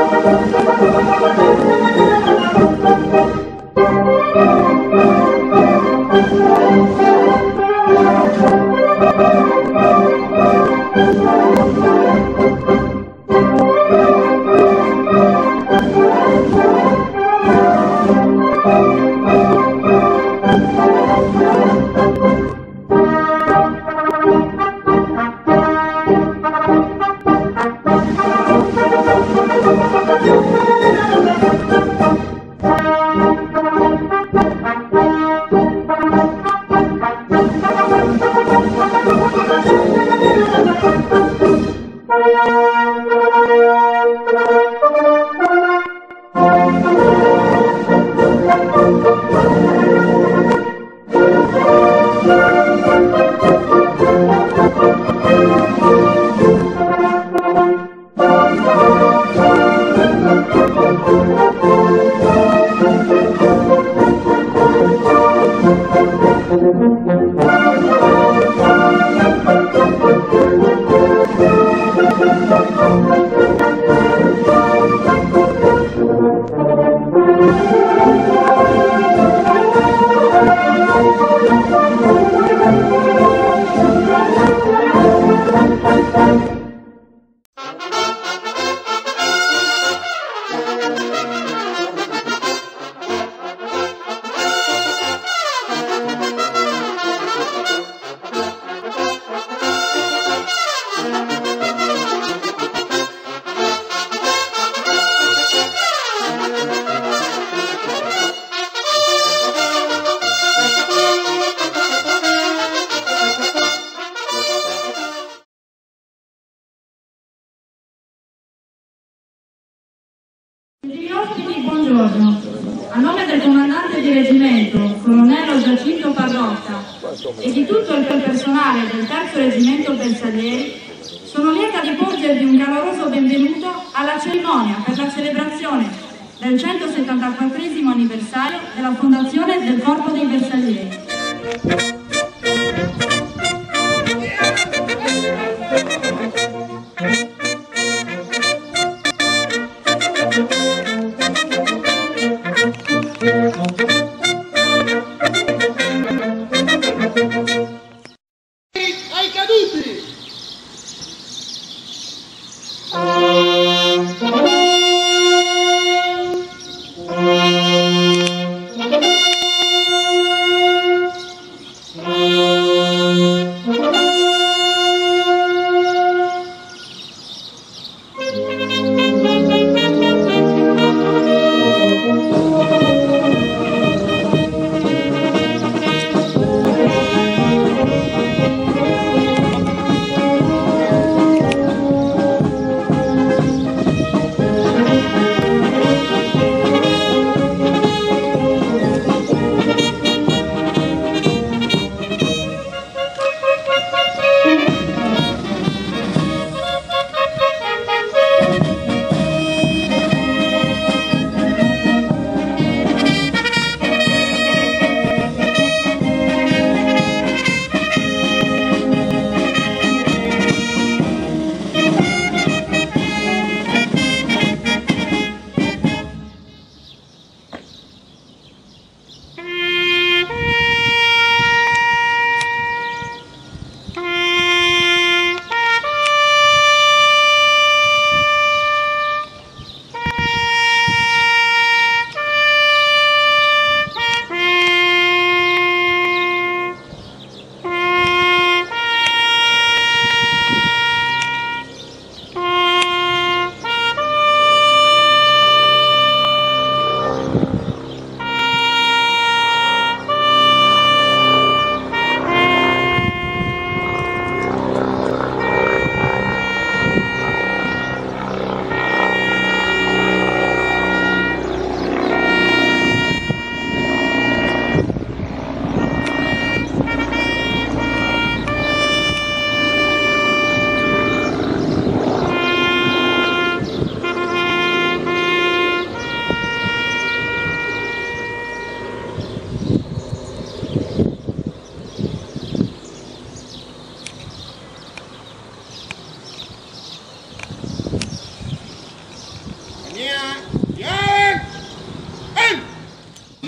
Gentili ospiti, buongiorno. A nome del comandante di reggimento, colonnello Giacinto Parrotta, e di tutto il personale del terzo reggimento Bersaglieri, sono lieta di porgervi un caloroso benvenuto alla cerimonia per la celebrazione del 174° anniversario della fondazione del Corpo dei Bersaglieri. Ai caduti!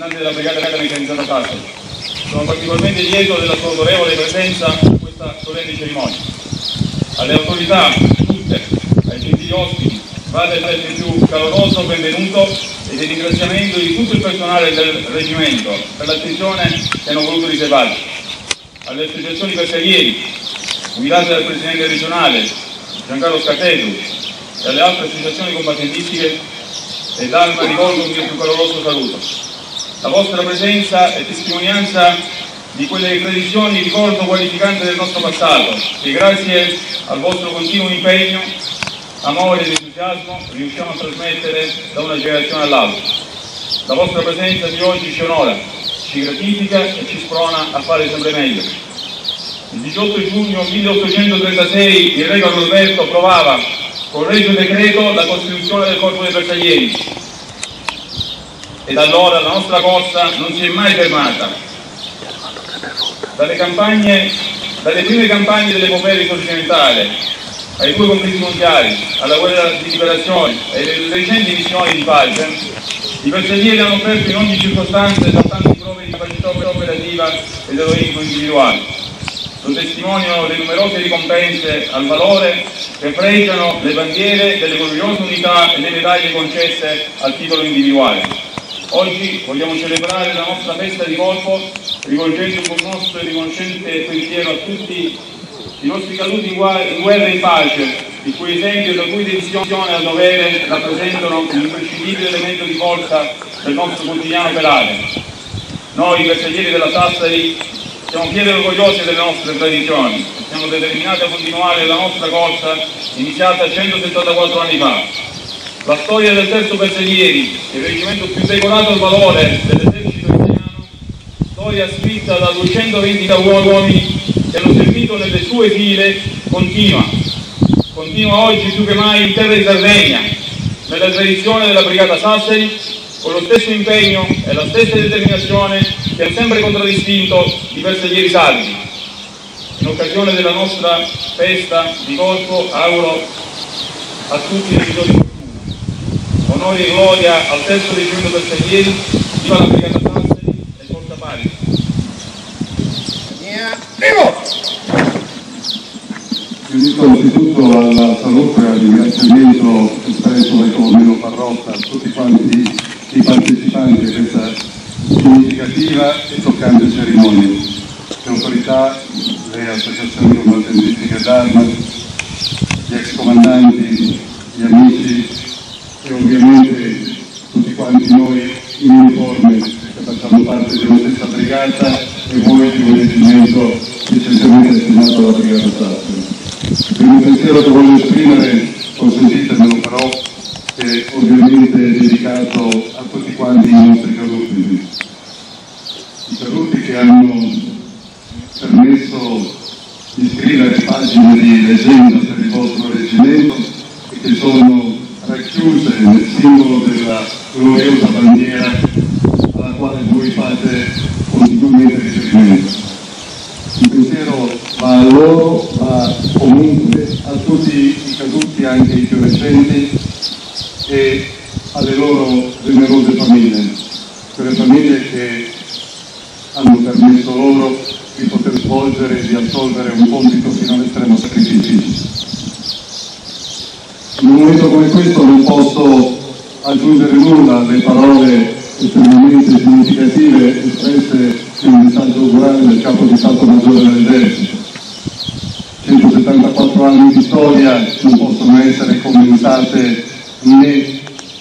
della brigata meccanizzata Sassari. Sono particolarmente lieto della sua autorevole presenza a questa solenne cerimonia. Alle autorità tutte, ai gentili ospiti, vale il più caloroso benvenuto e il ringraziamento di tutto il personale del reggimento per l'attenzione che hanno voluto riservarci. Alle associazioni bersaglieri, guidate dal presidente regionale Giancarlo Scatetu, e alle altre associazioni combattentistiche, e d'Alma rivolgo un mio più caloroso saluto. La vostra presenza è testimonianza di quelle tradizioni di ricordo qualificante del nostro passato, che grazie al vostro continuo impegno, amore ed entusiasmo riusciamo a trasmettere da una generazione all'altra. La vostra presenza di oggi ci onora, ci gratifica e ci sprona a fare sempre meglio. Il 18 giugno 1836 il re Carlo Alberto approvava con regio decreto la costituzione del Corpo dei Bersaglieri e da allora la nostra corsa non si è mai fermata. Dalle prime campagne dell'epopea risorgimentale, ai due conflitti mondiali, alla guerra di liberazione e alle recenti missioni di pace, i bersaglieri hanno offerto in ogni circostanza esaltanti prove di capacità operativa ed eroismo individuale. Lo testimoniano le numerose ricompense al valore che fregiano le bandiere delle gloriose unità e le medaglie concesse al titolo individuale. Oggi vogliamo celebrare la nostra festa di corpo rivolgendo un commosso e riconoscente pensiero a tutti i nostri caduti in guerra e in pace, il cui esempio e la cui dedizione al dovere rappresentano un imprescindibile elemento di forza del nostro quotidiano operare. Noi, bersaglieri della Sassari, siamo fieri e orgogliosi delle nostre tradizioni e siamo determinati a continuare la nostra corsa iniziata 174 anni fa. La storia del terzo Bersaglieri, il reggimento più decorato al valore dell'esercito italiano, storia scritta da 220 uomini che hanno servito nelle sue file, continua oggi più che mai in terra di Sardegna, nella tradizione della Brigata Sassari, con lo stesso impegno e la stessa determinazione che ha sempre contraddistinto i bersaglieri sardi. In occasione della nostra festa di corpo auguro a tutti i regitori onore e gloria al terzo reggimento bersaglieri, viva la Brigata Sassari e forza pari. Unisco anzitutto alla salute e al ringraziamento espresso dal colonnello Parrotta a tutti quanti i partecipanti a questa significativa e toccante cerimonia. Le autorità, le associazioni combattentistiche d'arma, gli ex comandanti, gli amici e ovviamente tutti quanti noi in uniforme che facciamo parte della stessa brigata e voi di un reggimento recentemente destinato alla Brigata Sassari. Il primo pensiero che voglio esprimere, consentitemelo però, è ovviamente dedicato a tutti quanti i nostri caduti. I caduti che hanno permesso di scrivere pagine di leggenda per il vostro reggimento e che sono racchiuse nel simbolo della gloriosa bandiera alla quale voi fate continuamente riferimento. Il pensiero va a loro, va comunque a tutti i caduti, anche i più recenti, e alle loro generose famiglie, quelle famiglie che hanno permesso loro di poter svolgere e di assolvere un compito fino all'estremo sacrificio. In un momento come questo non posso aggiungere nulla alle parole estremamente significative espresse in un messaggio augurale del Capo di Stato Maggiore dell'Esercito. 174 anni di storia non possono essere commentate né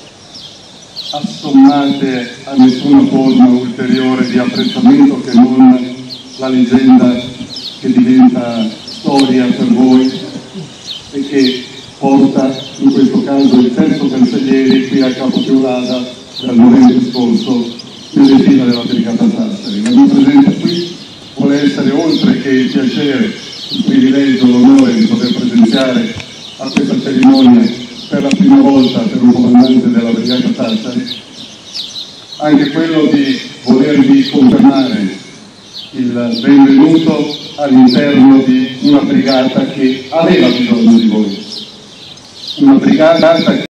assommate a nessuna forma ulteriore di apprezzamento che non la leggenda che diventa storia per voi e che porta in questo caso il terzo Bersaglieri qui a Capo Teulada dal novembre scorso nelle fila della Brigata Sassari. La mia presenza qui vuole essere, oltre che il piacere, il privilegio, l'onore di poter presenziare a questa cerimonia per la prima volta per un comandante della Brigata Sassari, anche quello di volervi confermare il benvenuto all'interno di una brigata che aveva bisogno di voi. Una brigata